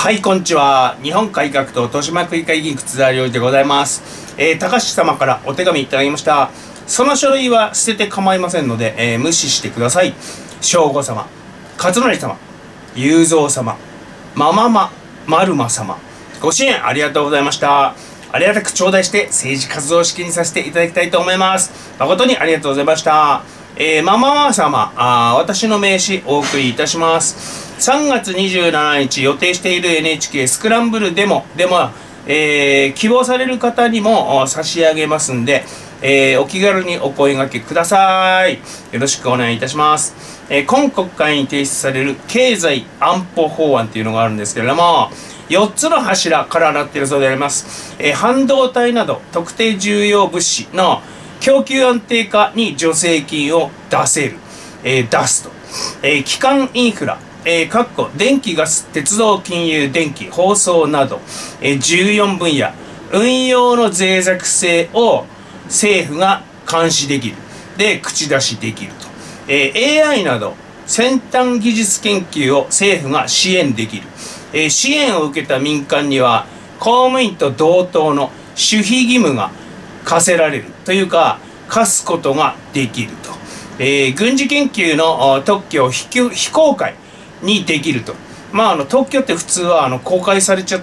はい、こんにちは。日本改革党豊島区議会議員靴田良一でございます。高橋様からお手紙いただきました。その書類は捨てて構いませんので、無視してください。正吾様、勝則様、雄三様、丸間様、ご支援ありがとうございました。ありがたく頂戴して政治活動資金にさせていただきたいと思います。誠にありがとうございました。様、私の名刺お送りいたします。3月27日予定している NHK スクランブルデモでも、希望される方にも差し上げますんで、お気軽にお声掛けください。よろしくお願いいたします。今国会に提出される経済安保法案というのがあるんですけれども、4つの柱からなっているそうであります。半導体など特定重要物資の供給安定化に助成金を出すと。基幹インフラ、電気ガス、鉄道、金融、電気、放送など、14分野、運用の脆弱性を政府が監視できる。で、口出しできると。AI など、先端技術研究を政府が支援できる。支援を受けた民間には、公務員と同等の守秘義務が課せられるというか、課すことができると。軍事研究の特許を非公開にできると。特許って普通は公開されちゃって、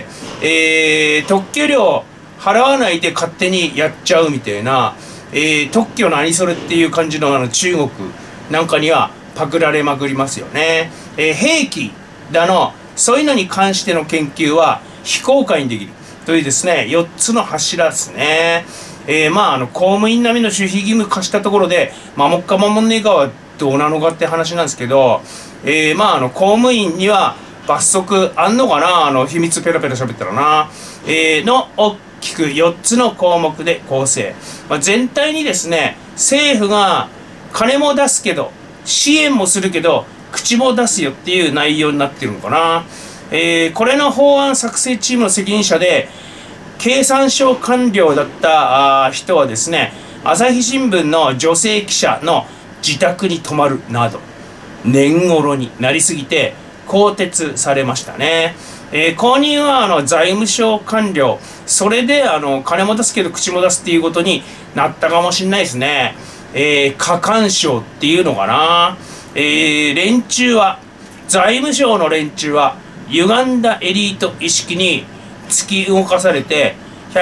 特許料払わないで勝手にやっちゃうみたいな、特許何それっていう感じの中国なんかにはパクられまくりますよね。兵器だの、そういうのに関しての研究は非公開にできるというですね、4つの柱ですね。公務員並みの守秘義務課したところで、守っか守んねえかはどうなのかって話なんですけど、公務員には罰則あんのかな、秘密ペラペラ喋ったらな。の大きく4つの項目で構成。全体にですね、政府が金も出すけど、支援もするけど、口も出すよっていう内容になってるのかな。これの法案作成チームの責任者で、経産省官僚だった人はですね、朝日新聞の女性記者の自宅に泊まるなど、年頃になりすぎて更迭されましたね。後任は財務省官僚、それで金も出すけど口も出すっていうことになったかもしれないですね。過干渉っていうのかな。連中は、財務省の連中は歪んだエリート意識に突き動かされて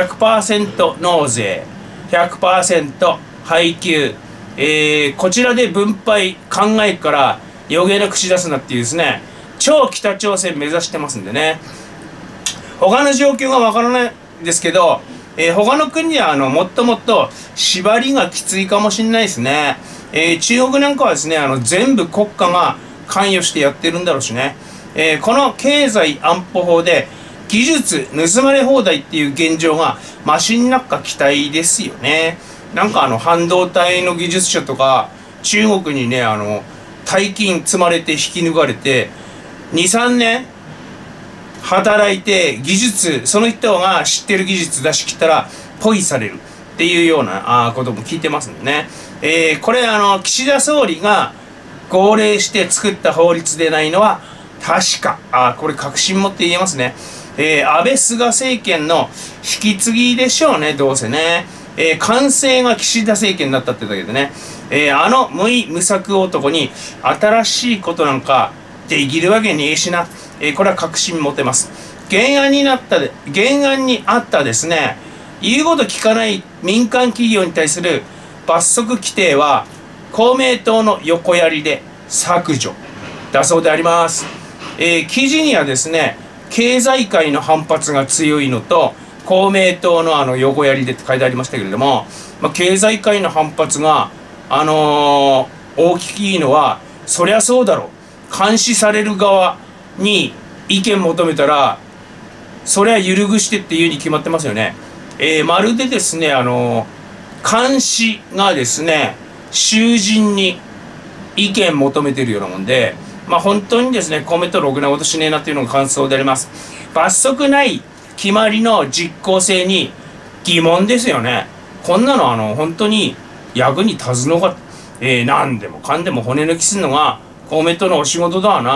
100% 納税 100% 配給、こちらで分配考えから余計な口出すなっていうですね、超北朝鮮目指してますんでね。他の状況がわからないんですけど、他の国はもっともっと縛りがきついかもしれないですね。中国なんかはですね、全部国家が関与してやってるんだろうしね。この経済安保法で技術盗まれ放題っていう現状がマシになった期待ですよね。なんか半導体の技術者とか中国にね、大金積まれて引き抜かれて2、3年働いて技術、その人が知ってる技術出し切ったらポイされるっていうようなことも聞いてますんでね。これ岸田総理が号令して作った法律でないのは確か。これ確信持って言えますね。安倍菅政権の引き継ぎでしょうね、どうせね。完成が岸田政権だったってだけでね。無策男に新しいことなんかできるわけねえしな。これは確信持てます。原案にあったですね、言うこと聞かない民間企業に対する罰則規定は公明党の横やりで削除だそうであります。記事にはですね、経済界の反発が強いのと公明党の横やりでって書いてありましたけれども、経済界の反発が大きいのはそりゃそうだろう、監視される側に意見求めたらそりゃ揺るぐしてっていうに決まってますよね。まるでですね、監視がですね、囚人に意見求めてるようなもんで、本当にですね、公明党ろくなことしねえなっていうのが感想であります。罰則ない決まりの実効性に疑問ですよね。こんなの本当に役に立つのか。何でもかんでも骨抜きするのが公明党のお仕事だわな。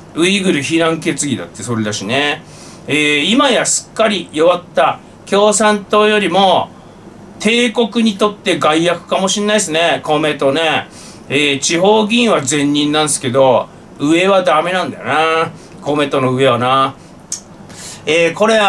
ウイグル非難決議だってそれだしね。今やすっかり弱った共産党よりも帝国にとって害悪かもしんないですね、公明党ね。地方議員は前任なんですけど、上はダメなんだよな。公明党の上はな。これ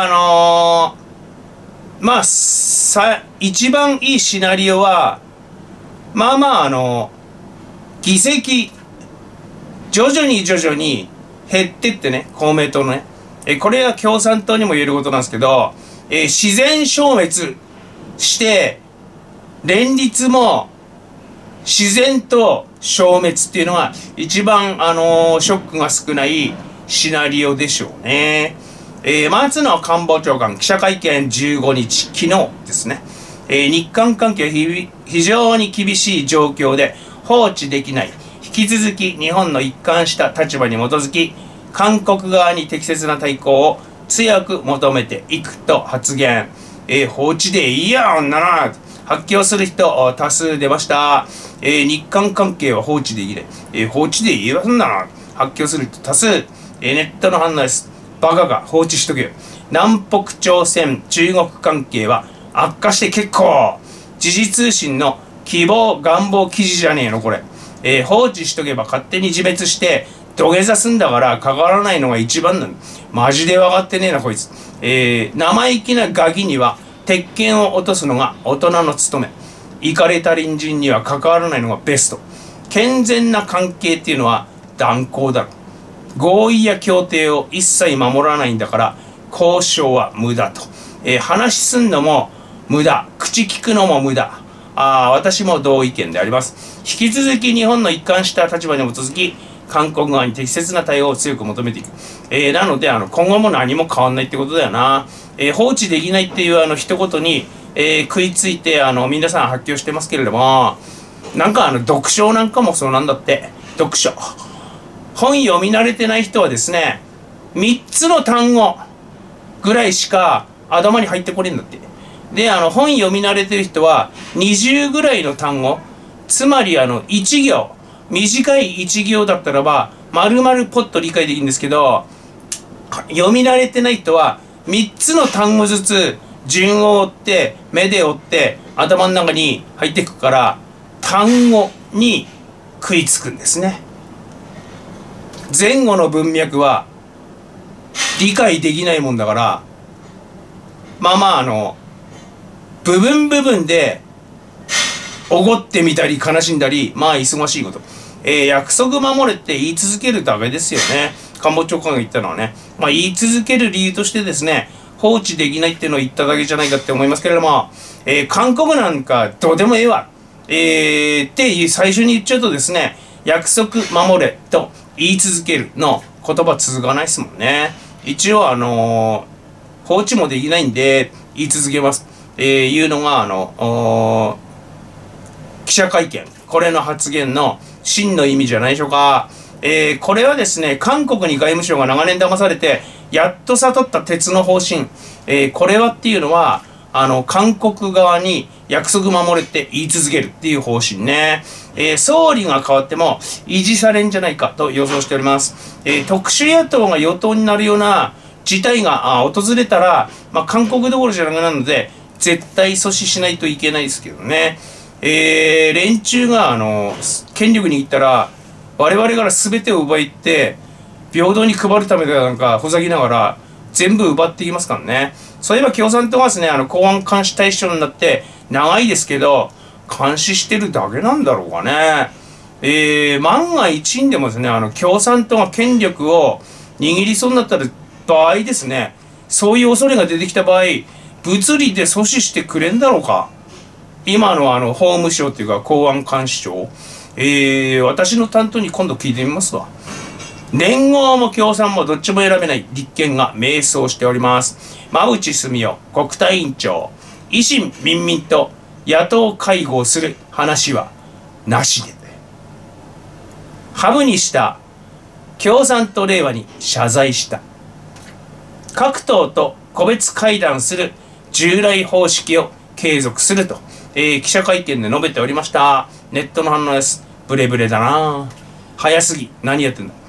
まあ、一番いいシナリオは、まあまあ議席、徐々に減ってってね、公明党のね。これは共産党にも言えることなんですけど、自然消滅して、連立も自然と消滅っていうのが一番ショックが少ないシナリオでしょうね。松野官房長官記者会見15日、昨日ですね。日韓関係は非常に厳しい状況で放置できない。引き続き日本の一貫した立場に基づき、韓国側に適切な対抗を強く求めていくと発言。放置でいいやんなら、発狂する人多数出ました。日韓関係は放置でいいね。放置でいいわんなら、発狂する人多数。ネットの反応です。バカが放置しとけよ。南北朝鮮、中国関係は悪化して結構。時事通信の希望、願望記事じゃねえの、これ。放置しとけば勝手に自滅して、土下座すんだから関わらないのが一番なの。マジで分かってねえな、こいつ。生意気なガキには、鉄拳を落とすのが大人の務め。イカれた隣人には関わらないのがベスト。健全な関係っていうのは断交だろ。合意や協定を一切守らないんだから、交渉は無駄と。話すんのも無駄。口聞くのも無駄。私も同意見であります。引き続き日本の一貫した立場に基づき、韓国側に適切な対応を強く求めていく。なので、今後も何も変わんないってことだよな。放置できないっていう一言に、食いついて、皆さん発表してますけれども、なんか読書なんかもそうなんだって。読書。本読み慣れてない人はですね、3つの単語ぐらいしか頭に入ってこれんだって。で、本読み慣れてる人は20ぐらいの単語、つまり1行、短い1行だったらば、丸々ポッと理解できるんですけど、読み慣れてない人は3つの単語ずつ順を追って、目で追って、頭の中に入っていくから、単語に食いつくんですね。前後の文脈は理解できないもんだから、まあまあ部分部分でおごってみたり悲しんだり、まあ忙しいこと。約束守れって言い続けるだけですよね。官房長官が言ったのはね。まあ言い続ける理由としてですね、放置できないっていうのを言っただけじゃないかって思いますけれども、韓国なんかどうでもええわ。って最初に言っちゃうとですね、約束守れと言い続けるの言葉続かないですもんね。一応放置もできないんで言い続けます。いうのが記者会見。これの発言の真の意味じゃないでしょうか。これはですね、韓国に外務省が長年騙されて、やっと悟った鉄の方針。これはっていうのは、韓国側に約束守れって言い続けるっていう方針ね。総理が変わっても維持されんじゃないかと予想しております。特殊野党が与党になるような事態が訪れたら、まあ、韓国どころじゃなくなるので、絶対阻止しないといけないですけどね。連中が権力に握ったら、我々から全てを奪いって、平等に配るためでなんかほざきながら、全部奪っていきますからね。そういえば共産党はですね、公安監視対象になって長いですけど、監視してるだけなんだろうかね。万が一にでもですね、共産党が権力を握りそうになった場合ですね、そういう恐れが出てきた場合、物理で阻止してくれんだろうか。今の法務省っていうか公安監視庁、私の担当に今度聞いてみますわ。連合も共産もどっちも選べない立憲が迷走しております。馬淵澄夫国対委員長、維新民民と野党会合する話はなしで。ハブにした共産と令和に謝罪した。各党と個別会談する従来方式を継続すると、記者会見で述べておりました。ネットの反応です。ブレブレだな。早すぎ。何やってんだ。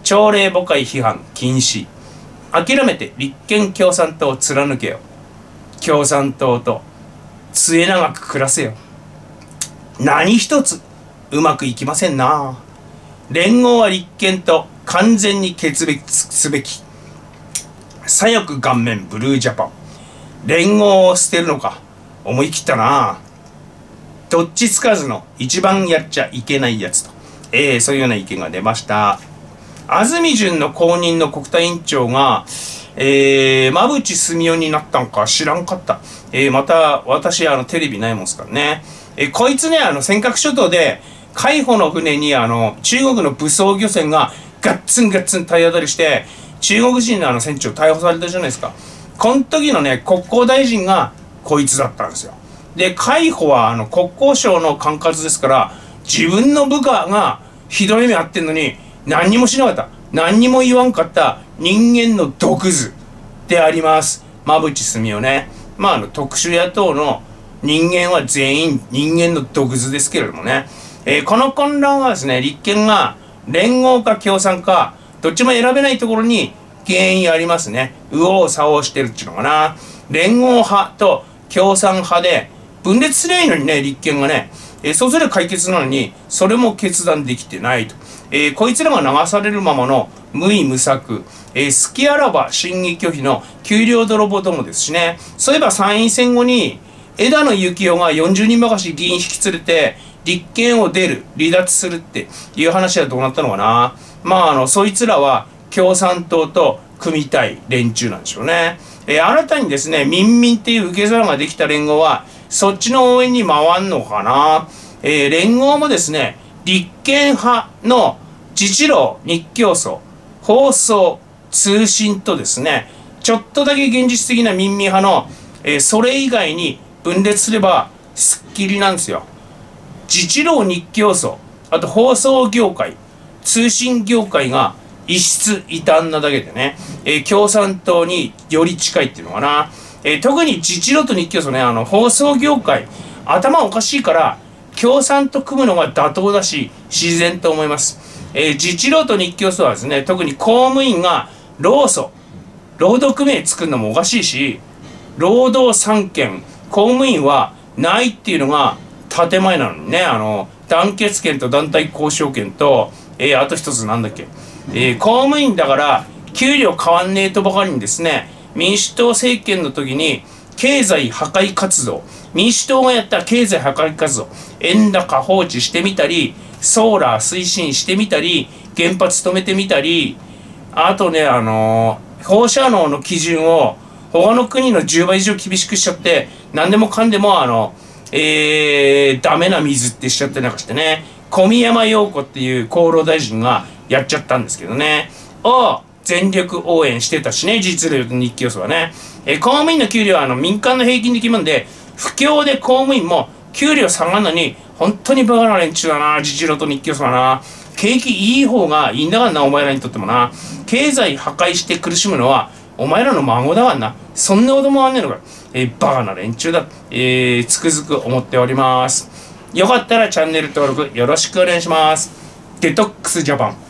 朝令暮改批判禁止。諦めて立憲共産党を貫けよ。共産党と末永く暮らせよ。何一つうまくいきませんな。連合は立憲と完全に決別すべき。左翼顔面ブルージャパン。連合を捨てるのか。思い切ったな。どっちつかずの一番やっちゃいけないやつと。そういうような意見が出ました。安住淳の後任の国対委員長が、馬淵澄夫になったんか知らんかった。また、私、テレビないもんすからね。こいつね、尖閣諸島で、海保の船に、中国の武装漁船がガッツン体当たりして、中国人の船長逮捕されたじゃないですか。この時のね、国交大臣がこいつだったんですよ。で、海保は国交省の管轄ですから、自分の部下がひどい目あってんのに、何にもしなかった。何にも言わんかった人間の毒図であります。馬淵澄夫ね。特殊野党の人間は全員人間の毒図ですけれどもね。この混乱はですね、立憲が連合か共産か、どっちも選べないところに原因ありますね。右往左往してるっていうのかな。連合派と共産派で分裂すりゃいいのにね、立憲がね。そうすれば解決なのに、それも決断できてないと。こいつらが流されるままの無為無策、好きあらば審議拒否の給料泥棒どもですしね。そういえば参院選後に、枝野幸男が40人ばかし議員引き連れて、立憲を出る、離脱するっていう話はどうなったのかな。そいつらは共産党と組みたい連中なんでしょうね。新たにですね、民民っていう受け皿ができた連合は、そっちの応援に回んのかな。連合もですね、立憲派の自治労、日教組、放送、通信とですね、ちょっとだけ現実的な民民派の、それ以外に分裂すればすっきりなんですよ。自治労、日教組、あと放送業界、通信業界が異質異端なだけでね、共産党により近いっていうのかな。特に自治労と日教組ね、放送業界、頭おかしいから、共産と組むのが妥当だし、自然と思います。自治労と日教組はですね、特に公務員が労組、労働組合作るのもおかしいし、労働三権、公務員はないっていうのが建前なのにね、団結権と団体交渉権と、あと一つなんだっけ、公務員だから給料変わんねえとばかりにですね、民主党政権の時に経済破壊活動、民主党がやった経済破壊活動、円高放置してみたり、ソーラー推進してみたり、原発止めてみたり、あとね、放射能の基準を他の国の10倍以上厳しくしちゃって、何でもかんでもダメな水ってしちゃってなんかしてね、小宮山陽子っていう厚労大臣がやっちゃったんですけどね、全力応援してたしね、実力日教組はね。公務員の給料は民間の平均で決まるんで、不況で公務員も給料下がるのに、本当にバカな連中だな、自治労と日教組はな。景気いい方がいいんだからな、お前らにとってもな。経済破壊して苦しむのは、お前らの孫だからな。そんなこともあんねえのか。バカな連中だ。つくづく思っております。よかったらチャンネル登録よろしくお願いします。デトックスジャパン。